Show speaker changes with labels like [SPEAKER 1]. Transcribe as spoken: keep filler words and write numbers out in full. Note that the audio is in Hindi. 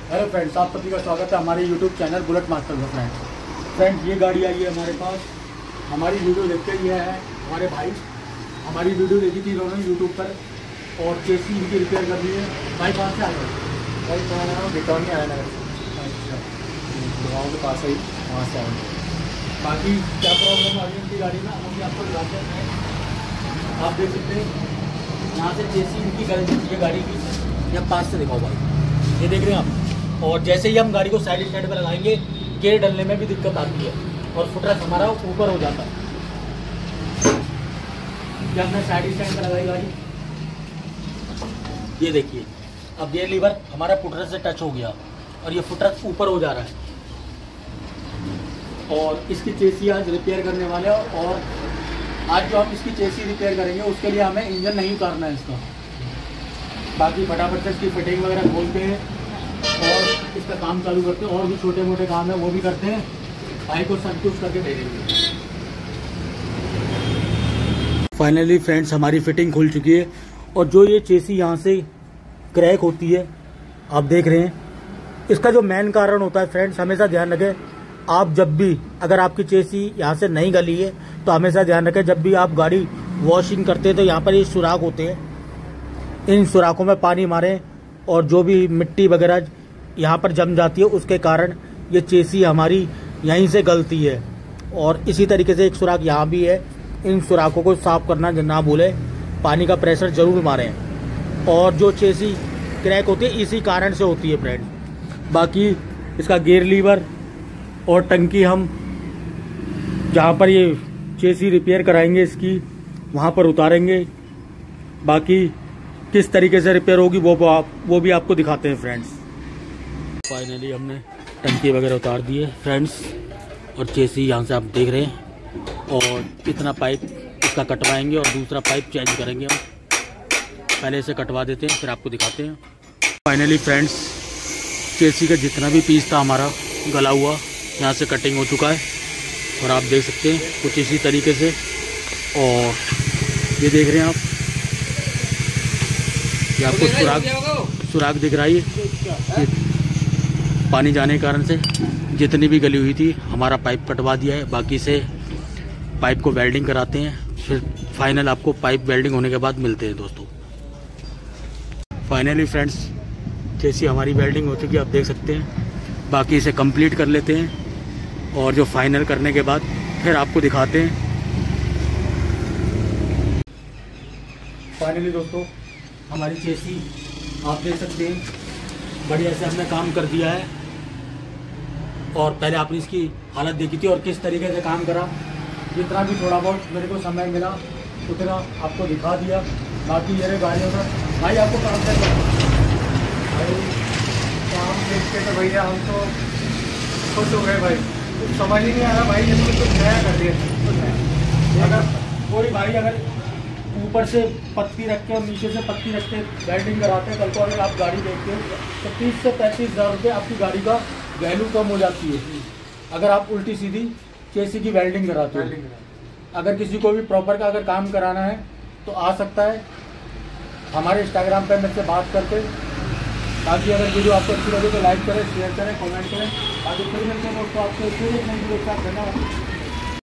[SPEAKER 1] हेलो फ्रेंड्स, आप सभी का स्वागत है हमारे यूट्यूब चैनल बुलेट मास्टर में। फ्रेंड्स फ्रेंड्स ये गाड़ी आई है हमारे पास। हमारी वीडियो देखते ही है हमारे भाई, हमारी वीडियो देखी थी इन्होंने यूट्यूब पर और चेसी इनकी रिपेयर करनी है। भाई कहाँ से आए? भाई मैं बिटौर में आया ना। अच्छा, गाँव के पास ही, वहाँ से आए। बाकी क्या प्रॉब्लम आ रही है इनकी गाड़ी में, हम आपको दिखाते हैं। आप देख सकते हैं यहाँ से चेसी इनकी गाड़ी गाड़ी की, या पास से दिखाओ भाई, ये देख रहे हैं आप। और जैसे ही हम गाड़ी को साइड स्टैंड पे लगाएंगे, गेयर डलने में भी दिक्कत आती है और फुटरेस्ट हमारा ऊपर हो जाता है। जब हमने साइड स्टैंड पे लगाई गाड़ी, ये देखिए अब गेयर लीवर हमारा फुटरेस्ट से टच हो गया और ये फुटरेस्ट ऊपर हो जा रहा है। और इसकी चेसी आज रिपेयर करने वाले हैं और आज जो हम इसकी चेसी रिपेयर करेंगे उसके लिए हमें इंजन नहीं उतारना है इसका। बाकी फटाफट से इसकी फिटिंग वगैरह खोलते हैं और इसका काम चालू करते हैं। और भी छोटे मोटे काम है वो भी करते हैं, भाई को संतुष्ट करके दे देंगे। फाइनली फ्रेंड्स हमारी फिटिंग खुल चुकी है और जो ये चेसी यहाँ से क्रैक होती है आप देख रहे हैं, इसका जो मेन कारण होता है फ्रेंड्स, हमेशा ध्यान रखें आप जब भी, अगर आपकी चेसी यहाँ से नहीं गली है तो हमेशा ध्यान रखें जब भी आप गाड़ी वॉशिंग करते हैं तो यहाँ पर ये सुराख होते हैं, इन सुराखों में पानी मारें और जो भी मिट्टी वगैरह यहाँ पर जम जाती है उसके कारण ये चेसी हमारी यहीं से गलती है। और इसी तरीके से एक सुराख यहाँ भी है, इन सुराखों को साफ करना ना भूलें, पानी का प्रेशर जरूर मारें। और जो चेसी क्रैक होती है इसी कारण से होती है फ्रेंड। बाकी इसका गियर लीवर और टंकी हम जहाँ पर ये चेसी रिपेयर कराएंगे इसकी वहाँ पर उतारेंगे। बाकी किस तरीके से रिपेयर होगी वो आप वो भी आपको दिखाते हैं फ्रेंड्स। फाइनली हमने टंकी वगैरह उतार दी है फ्रेंड्स और चेसी यहाँ से आप देख रहे हैं। और इतना पाइप इसका कटवाएंगे और दूसरा पाइप चेंज करेंगे हम। पहले इसे कटवा देते हैं फिर आपको दिखाते हैं। फाइनली फ्रेंड्स चेसी का जितना भी पीस था हमारा गला हुआ, यहाँ से कटिंग हो चुका है और आप देख सकते हैं कुछ इसी तरीके से। और ये देख रहे हैं आप, ये आपको सुराख सुराख दिख रहा है, पानी जाने के कारण से जितनी भी गली हुई थी हमारा पाइप कटवा दिया है। बाकी से पाइप को वेल्डिंग कराते हैं, फिर फाइनल आपको पाइप वेल्डिंग होने के बाद मिलते हैं दोस्तों। फाइनली फ्रेंड्स चेसी हमारी वेल्डिंग हो चुकी है, आप देख सकते हैं। बाकी इसे कंप्लीट कर लेते हैं और जो फाइनल करने के बाद फिर आपको दिखाते हैं। फाइनली दोस्तों हमारी चेसी आप देख सकते हैं बढ़िया से हमने काम कर दिया है। और पहले आपने इसकी हालत देखी थी और किस तरीके से काम करा, जितना भी थोड़ा बहुत मेरे को समय मिला उतना आपको दिखा दिया। बाकी ये गाड़ियों का भाई आपको काम करना भाई, काम देख के तो भैया हम तो खुश हो गए भाई। कुछ समझ ही नहीं आ रहा भाई, जैसे कुछ नया कर दिया। अगर कोई भाई अगर ऊपर से पत्ती रख के और नीचे से पत्ती रख के वेल्डिंग कराते हैं, कल को अगर आप गाड़ी देखते हो तो तीस से पैंतीस हज़ार रुपये आपकी गाड़ी का वैल्यू कम हो जाती है अगर आप उल्टी सीधी चेसी की वेल्डिंग कराते हो। अगर किसी को भी प्रॉपर का अगर काम कराना है तो आ सकता है हमारे इंस्टाग्राम पर मेरे से बात करके। ताकि अगर वीडियो आपको अच्छी लगे तो लाइक करें, शेयर करें, कमेंट करें। आगे फिर मिलते हैं दोस्तों आपसे फिर एक नई वीडियो के साथ। धन्यवाद।